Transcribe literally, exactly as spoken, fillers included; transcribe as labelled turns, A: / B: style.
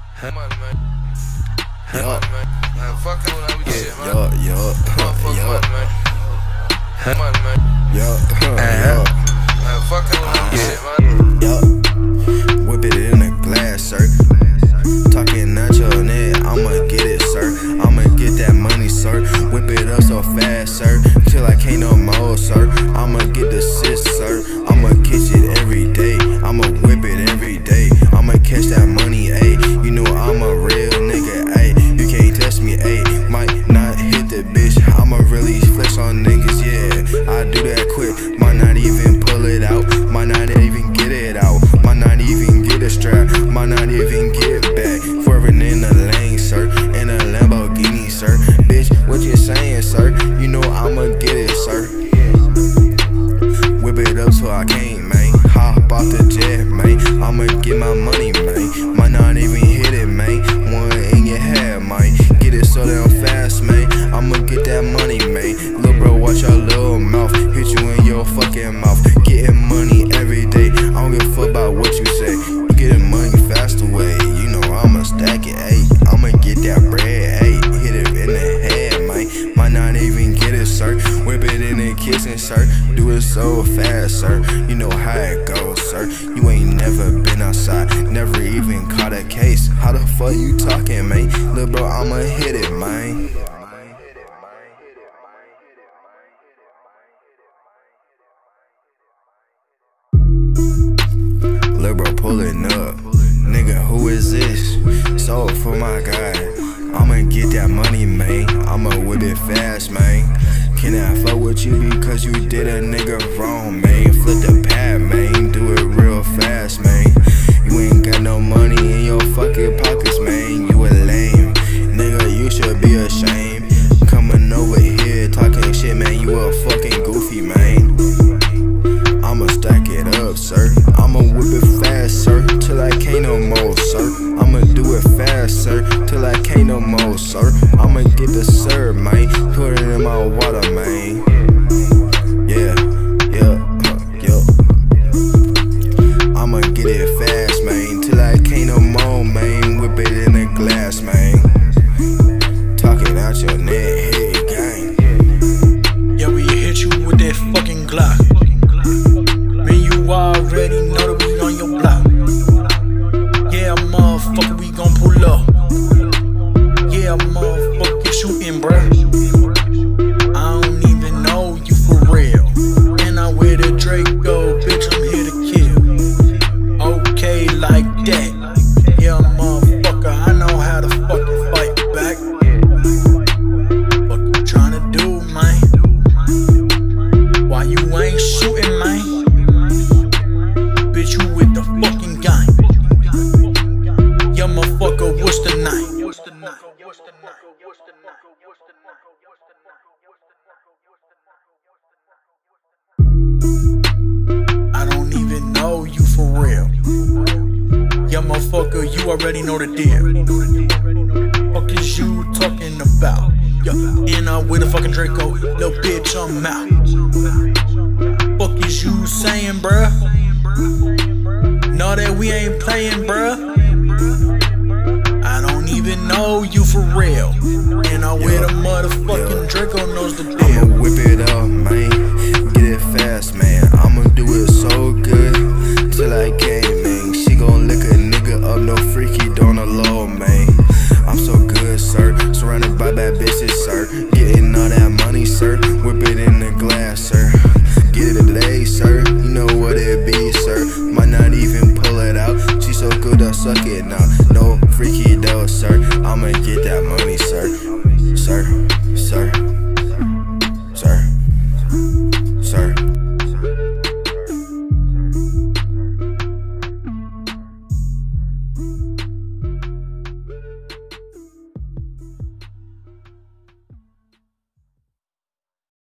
A: Come on, man. Come on, man. Man, fuck it when I be shit, man.
B: Yo, yo,
A: Motherfucker,
B: yo,
A: man. Come on, man.
B: yo, yo,
A: Man, fuck it when I be shit, man.
B: yo. Whip it in a glass, sir. Talking at your neck, I'ma get it, sir. I'ma get that money, sir. Whip it up so fast, sir, till I can't no more, sir. I'ma get the sis, sir. I'ma catch it every day. I'ma whip it every day. I'ma catch that money, ayy. You know I'm a real nigga, ayy. You can't test me, ayy. Might not hit the bitch. I'ma really flex on niggas, yeah. I do that quick. Might not even pull it out. Might not even get it out. Might not even get a strap. Might not even get back. Swerving in the lane, sir. In a Lamborghini, sir. Bitch, what you saying, sir? You know I'ma get it, sir. Whip it up so I can't, man. Hop off the jet, man. I'ma get my money, man. Might not even hit it, man. One in your head, man. Get it so damn fast, man. I'ma get that money, man. Lil' bro, watch your little mouth. Hit you in your fucking mouth. Getting money every day. I don't give a fuck about what you say. You getting money fast away. You know I'ma stack it, ayy. I'ma get that bread, ayy. Hit it in the head, man. Might not even get it, sir. Whip it in the kitchen, sir. Do it so fast, sir. You know how it goes, sir. You ain't never been outside, never even caught a case. How the fuck you talking, man? Lil' bro, I'ma hit it, man. Lil' bro pulling up. Nigga, who is this? Soul for my God. I'ma get that money, man. I'ma whip it fast, man. Can I fuck with you because you did a nigga wrong, man? Flip the pad, man. Do it real fast, man. You ain't got no money in your fucking pockets, man. You a lame. Nigga, you should be ashamed. Coming over here talking shit, man. You a fucking goofy, man. I'ma stack it up, sir. I'ma whip it fast, sir, till I can't no more, sir. I'ma do it fast, sir, till I can't no more, sir. I'ma get the syrup, man. Put it in my water, man. Yeah, yeah, yeah. I'ma get it fast, man, till I can't no more, man. Whip it in a glass, man. Talking out your neck, hit gang.
C: Yeah, we hit you with that fucking Glock. Already know that we on your block. Yeah, motherfucker, we gon' pull up. Yeah, motherfucker, keep shooting, bruh. I don't even know you for real. And I wear the Draco, bitch, I'm here to kill. Okay, like that. Yeah, motherfucker, I know how to fucking fight back. What you tryna do, man? Why you ain't shooting, man? Bitch, you with the fucking gang. Yeah, motherfucker, what's the name? What's the name? What's the name? What's the name? What's the name? I don't even know you for real. Yeah, motherfucker, you already know the deal. Fuck is you talking about? Yeah, and I with a fucking Draco. Little bitch, I'm out. Fuck is you saying, bruh? Know that we ain't playing, bruh. I don't even know you for real. And I wear the motherfucking Draco knows the deal.
B: I'ma whip it up, man. Get it fast, man. I'ma do it so good till I can't,